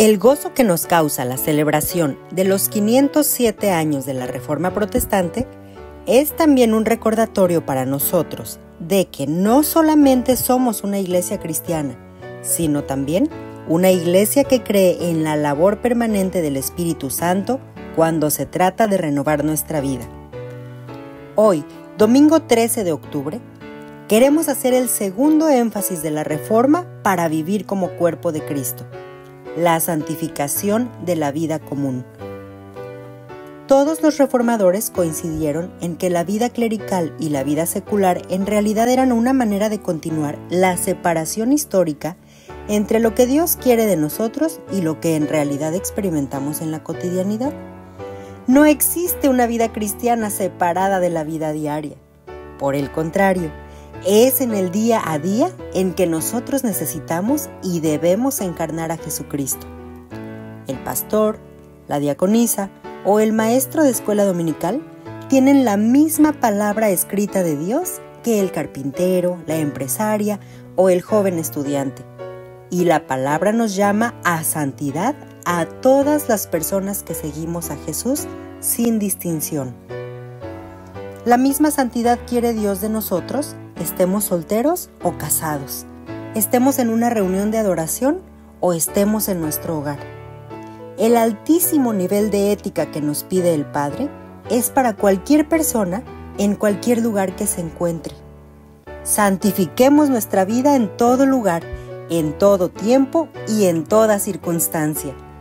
El gozo que nos causa la celebración de los 507 años de la Reforma Protestante es también un recordatorio para nosotros de que no solamente somos una iglesia cristiana, sino también una iglesia que cree en la labor permanente del Espíritu Santo cuando se trata de renovar nuestra vida. Hoy, domingo 13 de octubre, queremos hacer el segundo énfasis de la Reforma para vivir como cuerpo de Cristo: la santificación de la vida común. Todos los reformadores coincidieron en que la vida clerical y la vida secular en realidad eran una manera de continuar la separación histórica entre lo que Dios quiere de nosotros y lo que en realidad experimentamos en la cotidianidad. No existe una vida cristiana separada de la vida diaria. Por el contrario, es en el día a día en que nosotros necesitamos y debemos encarnar a Jesucristo. El pastor, la diaconisa o el maestro de escuela dominical tienen la misma palabra escrita de Dios que el carpintero, la empresaria o el joven estudiante. Y la palabra nos llama a santidad a todas las personas que seguimos a Jesús sin distinción. La misma santidad quiere Dios de nosotros, estemos solteros o casados, estemos en una reunión de adoración o estemos en nuestro hogar. El altísimo nivel de ética que nos pide el Padre es para cualquier persona en cualquier lugar que se encuentre. Santifiquemos nuestra vida en todo lugar, en todo tiempo y en toda circunstancia.